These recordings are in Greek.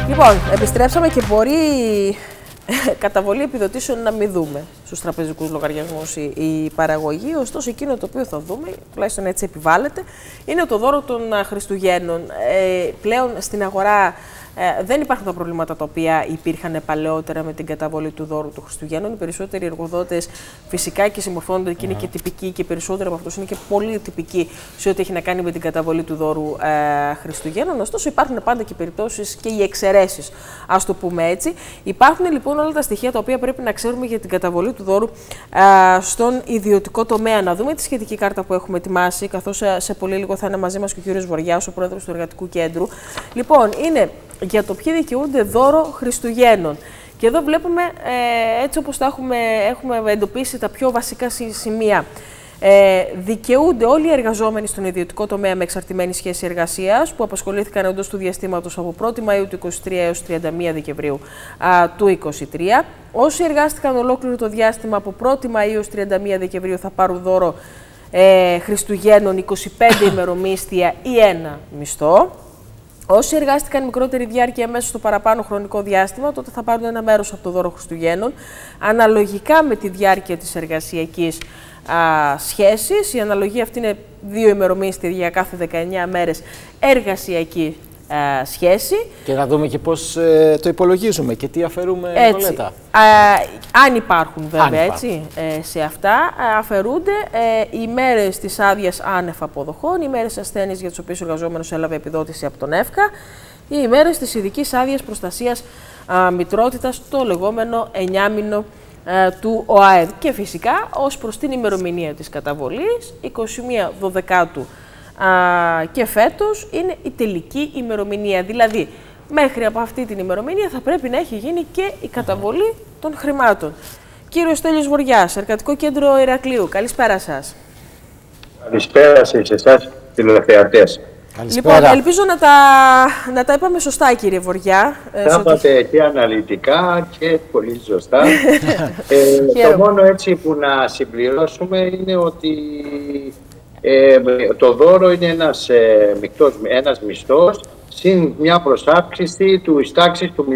Λοιπόν, επιστρέψαμε και μπορεί καταβολή επιδοτήσεων να μην δούμε στους τραπεζικούς λογαριασμούς η παραγωγή. Ωστόσο, εκείνο το οποίο θα δούμε, τουλάχιστον έτσι επιβάλλεται, είναι το δώρο των Χριστουγέννων. Πλέον στην αγορά δεν υπάρχουν τα προβλήματα τα οποία υπήρχαν παλαιότερα με την καταβολή του δώρου του Χριστουγέννων. Οι περισσότεροι εργοδότες φυσικά και συμμορφώνονται και είναι και τυπικοί και περισσότεροι από αυτούς είναι και πολύ τυπικοί σε ό,τι έχει να κάνει με την καταβολή του δώρου Χριστουγέννων. Ωστόσο, υπάρχουν πάντα και περιπτώσεις και οι εξαιρέσεις, ας το πούμε έτσι. Υπάρχουν λοιπόν όλα τα στοιχεία τα οποία πρέπει να ξέρουμε για την καταβολή του δώρου στον ιδιωτικό τομέα. Να δούμε τη σχετική κάρτα που έχουμε ετοιμάσει, καθώς σε πολύ λίγο θα είναι μαζί μας και ο κύριος Βοριάς, ο πρόεδρος του Εργατικού Κέντρου. Λοιπόν, είναι για το ποιοι δικαιούνται δώρο Χριστουγέννων. Και εδώ βλέπουμε, έτσι όπως τα έχουμε εντοπίσει τα πιο βασικά σημεία. Δικαιούνται όλοι οι εργαζόμενοι στον ιδιωτικό τομέα με εξαρτημένη σχέση εργασίας που απασχολήθηκαν εντός του διαστήματος από 1η Μαΐου του 2023 έως 31 Δεκεμβρίου του 2023. Όσοι εργάστηκαν ολόκληρο το διάστημα από 1η Μαΐου έως 31 Δεκεμβρίου θα πάρουν δώρο Χριστουγέννων 25 ημερομίσθια ή ένα μισθό. Όσοι εργάστηκαν μικρότερη διάρκεια μέσα στο παραπάνω χρονικό διάστημα, τότε θα πάρουν ένα μέρος από το δώρο Χριστουγέννων, αναλογικά με τη διάρκεια της εργασιακής σχέσης. Η αναλογία αυτή είναι 2 ημερομίσθια για κάθε 19 μέρες εργασιακή σχέση. Και να δούμε και πώς το υπολογίζουμε και τι αφαιρούμε Νικολέτα. Αν υπάρχουν βέβαια έτσι, σε αυτά, αφαιρούνται οι μέρες της άδειας άνευ αποδοχών, οι μέρες ασθένειας για τις οποίες ο εργαζόμενος έλαβε επιδότηση από τον ΕΦΚΑ ή οι μέρες της ειδικής άδειας προστασίας μητρότητας, το λεγόμενο 9μηνο του ΟΑΕΔ. Και φυσικά ως προς την ημερομηνία της καταβολής, 21 Δωδεκάτου και φέτος είναι η τελική ημερομηνία. Δηλαδή, μέχρι από αυτή την ημερομηνία θα πρέπει να έχει γίνει και η καταβολή των χρημάτων. Κύριος Στέλιος Βοριάς, Εργατικό Κέντρο Ηρακλείου, καλησπέρα σας. Καλησπέρα σε εσάς, τηλεθεατές. Λοιπόν, ελπίζω να τα είπαμε σωστά, κύριε Βοριά. Τα είπατε και αναλυτικά και πολύ σωστά. Το μόνο έτσι που να συμπληρώσουμε είναι ότι το δώρο είναι ένας μισθός συν μια προσάυξηση του τάξης του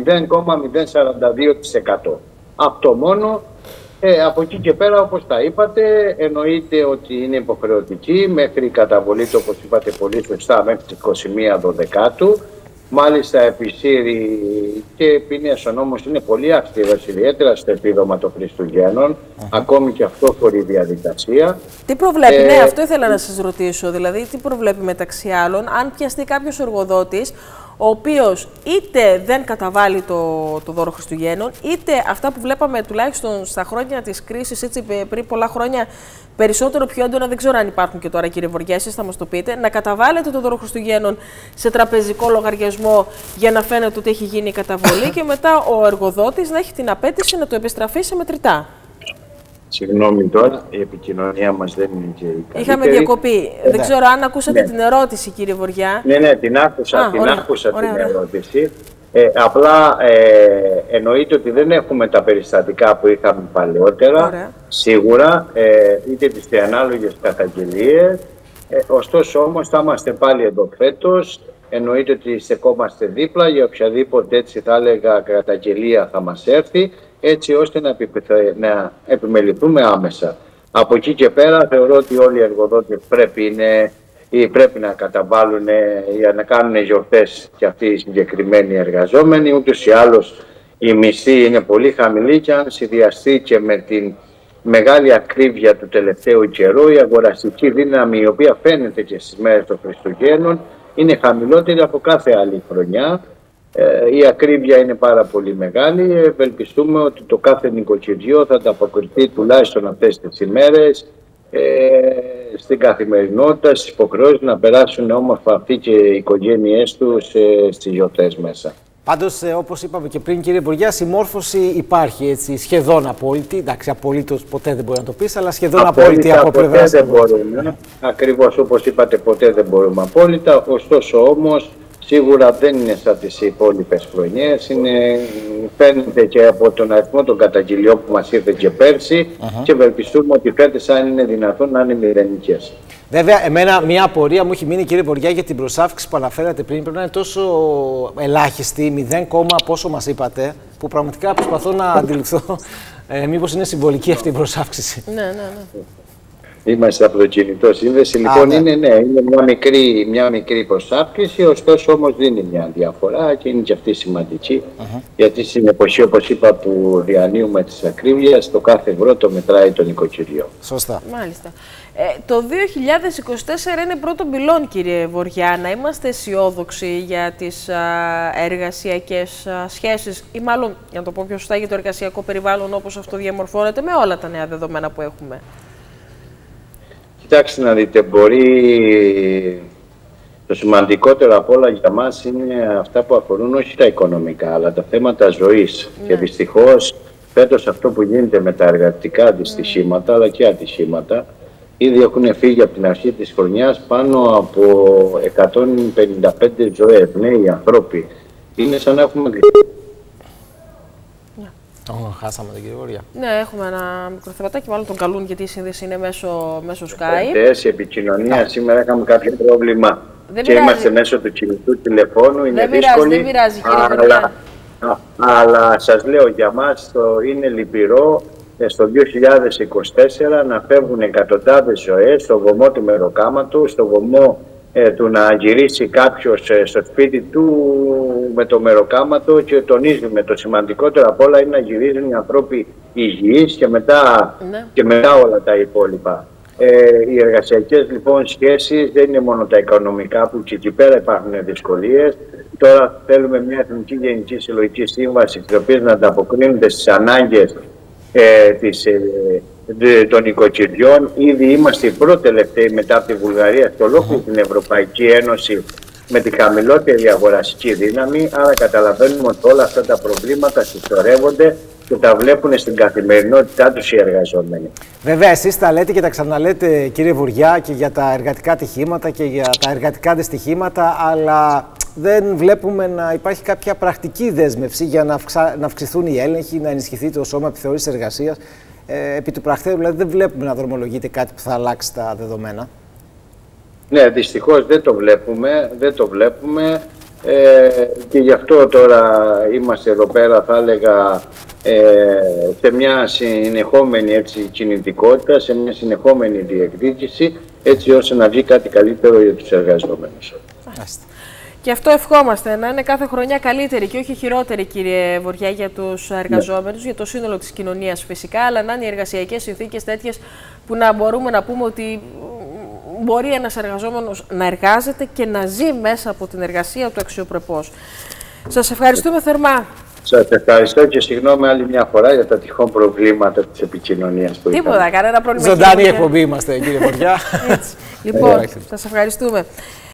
0,042%. Αυτό μόνο. Από εκεί και πέρα, όπως τα είπατε, εννοείται ότι είναι υποχρεωτική μέχρι η καταβολή του, όπως είπατε πολύ σωστά, μέχρι τις 21 Δωδεκάτου. Μάλιστα, επισύρει και ποινές ο νόμος είναι πολύ αυστηρός, ιδιαίτερα στο επίδομα των Χριστουγέννων, ακόμη και αυτό χωρίς διαδικασία. Τι προβλέπει, ναι, αυτό ήθελα να σας ρωτήσω, δηλαδή τι προβλέπει μεταξύ άλλων, αν πιαστεί κάποιος εργοδότης, ο οποίος είτε δεν καταβάλει το δώρο Χριστουγέννων, είτε αυτά που βλέπαμε τουλάχιστον στα χρόνια της κρίσης, έτσι πριν πολλά χρόνια, περισσότερο πιο έντονα, δεν ξέρω αν υπάρχουν και τώρα, κύριε Βοριά, εσείς θα μας το πείτε, να καταβάλλετε το δώρο Χριστουγέννων σε τραπεζικό λογαριασμό για να φαίνεται ότι έχει γίνει η καταβολή και μετά ο εργοδότης να έχει την απέτηση να το επιστραφεί σε μετρητά. Συγγνώμη τώρα, η επικοινωνία μας δεν είναι και η καλύτερη. Είχαμε διακοπή. Δεν ξέρω αν ακούσατε την ερώτηση, κύριε Βοριά. Ναι, την άκουσα, την ερώτηση. Απλά εννοείται ότι δεν έχουμε τα περιστατικά που είχαμε παλαιότερα, σίγουρα, είτε τις ανάλογες καταγγελίες. Ωστόσο όμως θα είμαστε πάλι εδώ φέτος. Εννοείται ότι στεκόμαστε δίπλα για οποιαδήποτε, έτσι θα έλεγα, καταγγελία θα μας έρθει, έτσι ώστε να επιμεληθούμε άμεσα. Από εκεί και πέρα θεωρώ ότι όλοι οι εργοδότες πρέπει να καταβάλουν για να κάνουν γιορτές και αυτοί οι συγκεκριμένοι εργαζόμενοι. Ούτως ή άλλως η μισθή είναι πολύ χαμηλή και αν συνδυαστεί και με την μεγάλη ακρίβεια του τελευταίου καιρού, η αγοραστική δύναμη, η οποία φαίνεται και στις μέρες των Χριστουγέννων, είναι χαμηλότερη από κάθε άλλη χρονιά. Η ακρίβεια είναι πάρα πολύ μεγάλη. Ευελπιστούμε ότι το κάθε νοικοκυριό θα ανταποκριθεί τουλάχιστον αυτές τις ημέρες στην καθημερινότητα, στις υποχρεώσεις, να περάσουν όμορφα αυτοί και οι οικογένειές τους στις γιορτές μέσα. Πάντως, όπως είπαμε και πριν, κύριε Βοριά, η συμμόρφωση υπάρχει, έτσι, σχεδόν απόλυτη. Εντάξει, απολύτως ποτέ δεν μπορεί να το πεις, αλλά σχεδόν απόλυτη από πλευράς. Δεν μπορούμε. Ακριβώς όπως είπατε, ποτέ δεν μπορούμε απόλυτα. Ωστόσο όμως, σίγουρα δεν είναι σαν τις υπόλοιπες χρονιές. Φαίνεται και από τον αριθμό των καταγγελιών που μας ήρθε και πέρσι και ευελπιστούμε ότι φέτος, αν είναι δυνατόν, να είναι μηδενικές. Βέβαια, εμένα μια απορία μου έχει μείνει, κύριε Βοριά, για την προσάυξηση που αναφέρατε πριν. Πρέπει να είναι τόσο ελάχιστη, 0, πόσο μας είπατε, που πραγματικά προσπαθώ να αντιληφθώ μήπως είναι συμβολική αυτή η προσάυξηση. Ναι. Είμαστε από το κινητό σύνδεση. Λοιπόν, ναι. είναι μια μικρή προσάυξηση, ωστόσο όμως δίνει μια διαφορά και είναι και αυτή σημαντική. Γιατί στην εποχή, όπως είπα, που διανύουμε τις ακρίβειες, το κάθε ευρώ το μετράει το νοικοκυριό. Σωστά. Μάλιστα. Το 2024 είναι πρώτο πυλών, κύριε Βοριά. Να είμαστε αισιόδοξοι για τις εργασιακές σχέσεις ή μάλλον, για να το πω πιο σωστά, για το εργασιακό περιβάλλον όπως αυτό διαμορφώνεται με όλα τα νέα δεδομένα που έχουμε. Κοιτάξτε να δείτε, το σημαντικότερο από όλα για μας είναι αυτά που αφορούν όχι τα οικονομικά, αλλά τα θέματα ζωής. Ναι. Και δυστυχώς φέτος αυτό που γίνεται με τα εργατικά δυστυχήματα, αλλά και ατυχήματα, ήδη έχουν φύγει από την αρχή της χρονιάς πάνω από 155 ζωές, νέοι ανθρώποι. Είναι σαν να έχουμε... Χάσαμε τον κύριο Βοριά. Ναι, έχουμε ένα μικρό θεματάκι, μάλλον τον καλούν γιατί η σύνδεση είναι μέσω Skype. Η επικοινωνία σήμερα είχαμε κάποιο πρόβλημα και είμαστε μέσω του κινητού τηλεφώνου, είναι δύσκολη. Δεν πειράζει, κύριε Βοριά. Αλλά σας λέω, για μας είναι λυπηρό στο 2024 να φεύγουν εκατοντάδες ζωές στο βωμό του μεροκάματου, στο βωμό του να γυρίσει κάποιος στο σπίτι του με το μεροκάματο, και τονίζουμε το σημαντικότερο απ' όλα είναι να γυρίζουν οι άνθρωποι υγιείς και μετά όλα τα υπόλοιπα. Οι εργασιακές λοιπόν σχέσεις δεν είναι μόνο τα οικονομικά, που και εκεί πέρα υπάρχουν δυσκολίες. Τώρα θέλουμε μια εθνική γενική συλλογική σύμβαση, τις οποίες να ανταποκρίνονται στις ανάγκες των οικοκυριών. Ήδη είμαστε οι πρώτοι-τελευταίοι μετά από τη Βουλγαρία σε ολόκληρη την Ευρωπαϊκή Ένωση με τη χαμηλότερη αγοραστική δύναμη. Άρα καταλαβαίνουμε ότι όλα αυτά τα προβλήματα συσσωρεύονται και τα βλέπουν στην καθημερινότητά τους οι εργαζόμενοι. Βέβαια, εσείς τα λέτε και τα ξαναλέτε, κύριε Βοριά, και για τα εργατικά ατυχήματα και για τα εργατικά δυστυχήματα, αλλά δεν βλέπουμε να υπάρχει κάποια πρακτική δέσμευση για να αυξηθούν οι έλεγχοι, να ενισχυθεί το σώμα επιθεώρησης εργασίας. Επί του πρακτέου, δηλαδή, δεν βλέπουμε να δρομολογείται κάτι που θα αλλάξει τα δεδομένα. Ναι, δυστυχώς δεν το βλέπουμε. Και γι' αυτό τώρα είμαστε εδώ πέρα, θα έλεγα, σε μια συνεχόμενη κινητικότητα, σε μια συνεχόμενη διεκδίκηση, έτσι ώστε να βγει κάτι καλύτερο για τους εργαζόμενους. Και αυτό ευχόμαστε, να είναι κάθε χρονιά καλύτερη και όχι χειρότερη, κύριε Βοριά, για τους εργαζόμενους, για το σύνολο της κοινωνίας φυσικά, αλλά να είναι οι εργασιακές συνθήκες τέτοιες που να μπορούμε να πούμε ότι μπορεί ένας εργαζόμενος να εργάζεται και να ζει μέσα από την εργασία του αξιοπρεπώς. Σας ευχαριστούμε θερμά. Σας ευχαριστώ και συγγνώμη άλλη μια φορά για τα τυχόν προβλήματα της επικοινωνίας που είχαμε. Τίποτα, κανένα πρόβλημα. Ζωντανή εκπομπή είμαστε, κύριε Βοριά. Λοιπόν, σας ευχαριστούμε.